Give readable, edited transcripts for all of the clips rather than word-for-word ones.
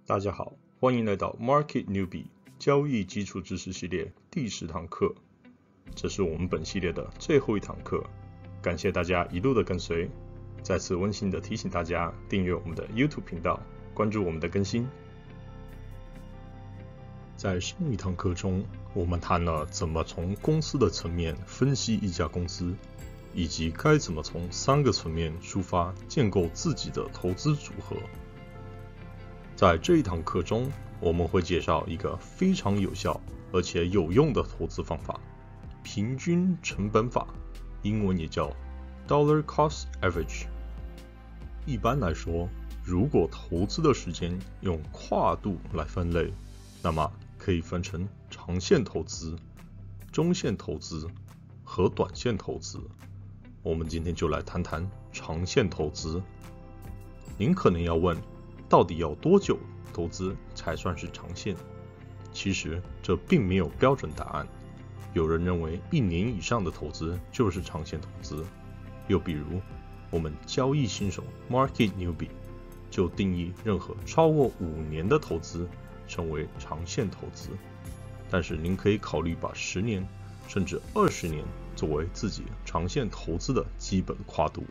大家好，欢迎来到 Market Newbie 交易基础知识系列第10堂课。这是我们本系列的最后一堂课，感谢大家一路的跟随。再次温馨的提醒大家订阅我们的 YouTube 频道，关注我们的更新。在上一堂课中，我们谈了怎么从公司的层面分析一家公司，以及该怎么从3个层面出发建构自己的投资组合。在这一堂课中，我们会介绍一个非常有效而且有用的投资方法——平均成本法，英文也叫 Dollar Cost Average。一般来说，如果投资的时间用跨度来分类，那么可以分成长线投资、中线投资和短线投资。我们今天就来谈谈长线投资。您可能要问，到底要多久投资才算是长线？其实这并没有标准答案。有人认为1年以上的投资就是长线投资，又比如我们交易新手 Market Newbie 就定义任何超过5年的投资成为长线投资。但是您可以考虑把10年甚至20年作为自己长线投资的基本跨度。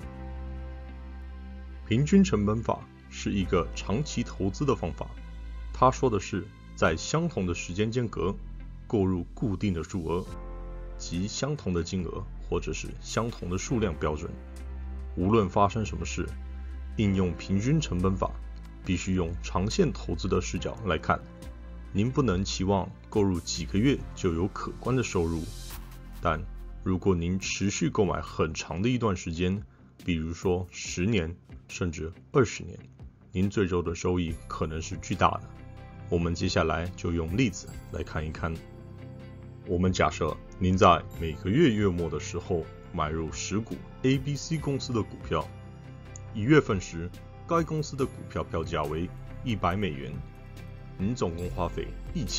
平均成本法是一个长期投资的方法，它说的是在相同的时间间隔购入固定的数额及相同的金额或者是相同的数量标准。无论发生什么事，应用平均成本法必须用长线投资的视角来看。您不能期望购入几个月就有可观的收入，但如果您持续购买很长的一段时间，比如说10年甚至20年，您最终的收益可能是巨大的。我们接下来就用例子来看一看。我们假设您在每个月月末的时候买入10股 ABC 公司的股票，1月份时该公司的股票票价为$100，您总共花费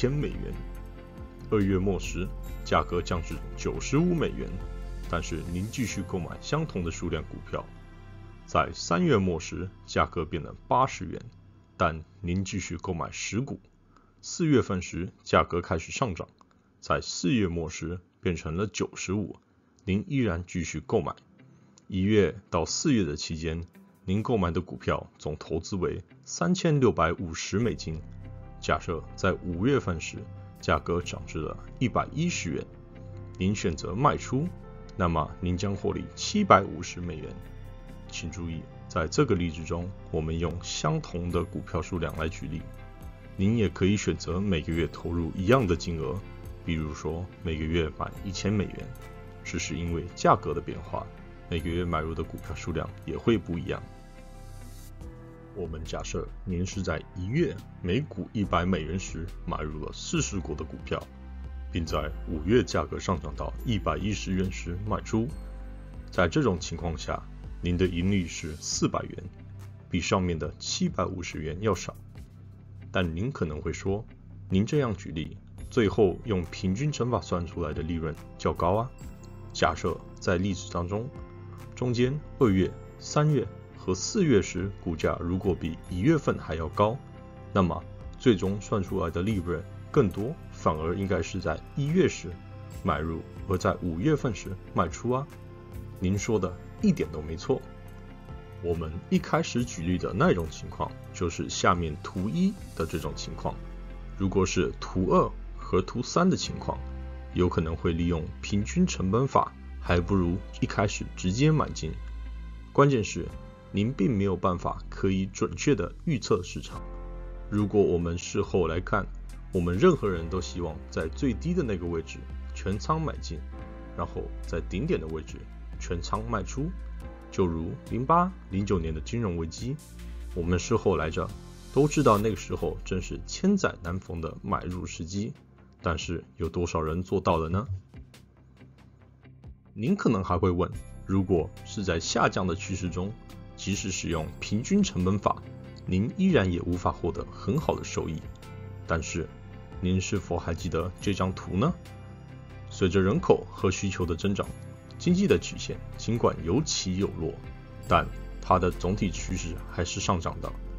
$1000。2月末时价格降至$95，但是您继续购买相同的数量股票。在3月末时价格变得$80，但您继续购买10股。4月份时价格开始上涨，在4月末时变成了$95，您依然继续购买。1月到4月的期间，您购买的股票总投资为$3650。假设在5月份时价格涨至了$110，您选择卖出，那么您将获利$750。请注意，在这个例子中，我们用相同的股票数量来举例。您也可以选择每个月投入一样的金额，比如说每个月买$1000，只是因为价格的变化，每个月买入的股票数量也会不一样。我们假设您是在1月每股$100时买入了40股的股票，并在5月价格上涨到$110时卖出。在这种情况下，您的盈利是$400，比上面的$750要少。但您可能会说，您这样举例，最后用平均乘法算出来的利润较高啊。假设在例子当中，中间2月、3月和4月时股价如果比1月份还要高，那么最终算出来的利润更多，反而应该是在1月时买入，而在5月份时卖出啊。您说的一点都没错。我们一开始举例的那种情况，就是下面图1的这种情况。如果是图2和图3的情况，有可能会利用平均成本法，还不如一开始直接买进。关键是您并没有办法可以准确的预测市场。如果我们事后来看，我们任何人都希望在最低的那个位置全仓买进，然后在顶点的位置全仓卖出。就如08、09年的金融危机，我们事后来着都知道那个时候正是千载难逢的买入时机，但是有多少人做到了呢？您可能还会问，如果是在下降的趋势中，即使使用平均成本法，您依然也无法获得很好的收益。但是您是否还记得这张图呢？随着人口和需求的增长，经济的曲线尽管有起有落，但它的总体趋势还是上涨的。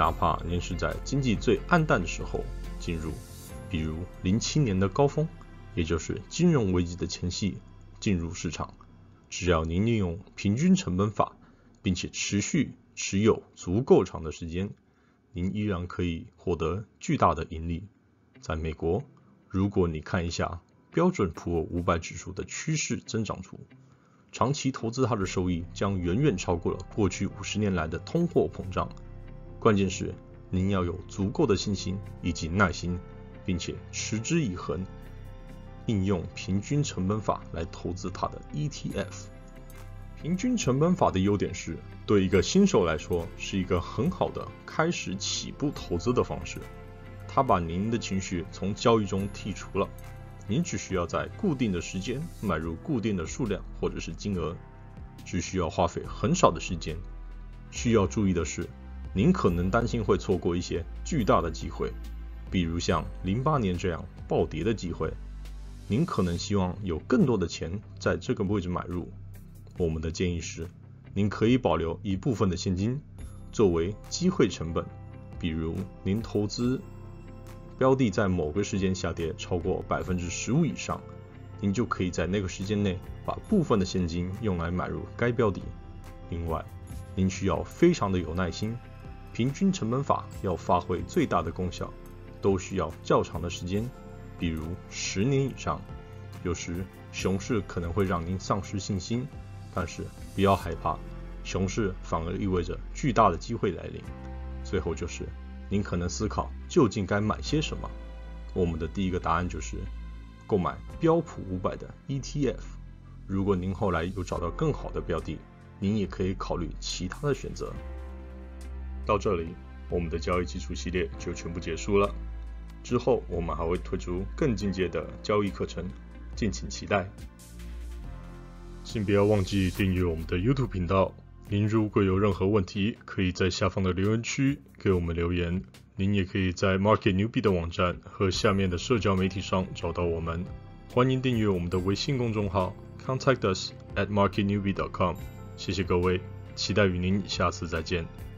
哪怕您是在经济最暗淡的时候进入，比如07年的高峰，也就是金融危机的前夕进入市场，只要您利用平均成本法，并且持续持有足够长的时间，您依然可以获得巨大的盈利。在美国，如果你看一下标准普尔500指数的趋势增长图，长期投资它的收益将远远超过了过去50年来的通货膨胀。关键是您要有足够的信心以及耐心，并且持之以恒，应用平均成本法来投资它的 ETF。 平均成本法的优点是，对一个新手来说是一个很好的开始起步投资的方式。它把您的情绪从交易中剔除了，您只需要在固定的时间买入固定的数量或者是金额，只需要花费很少的时间。需要注意的是，您可能担心会错过一些巨大的机会，比如像08年这样暴跌的机会。您可能希望有更多的钱在这个位置买入。我们的建议是，您可以保留一部分的现金作为机会成本，比如您投资标的在某个时间下跌超过 15% 以上，您就可以在那个时间内把部分的现金用来买入该标的。另外，您需要非常的有耐心，平均成本法要发挥最大的功效，都需要较长的时间，比如10年以上。有时熊市可能会让您丧失信心，但是不要害怕，熊市反而意味着巨大的机会来临。最后就是您可能思考究竟该买些什么。我们的第一个答案就是购买标普500的 ETF。 如果您后来有找到更好的标的，您也可以考虑其他的选择。到这里，我们的交易基础系列就全部结束了。之后我们还会推出更进阶的交易课程，敬请期待。请不要忘记订阅我们的 YouTube 频道。您如果有任何问题，可以在下方的留言区给我们留言。您也可以在 Market Newbie 的网站和下面的社交媒体上找到我们。欢迎订阅我们的微信公众号 Contact us at marketnewbie.com。 谢谢各位，期待与您下次再见。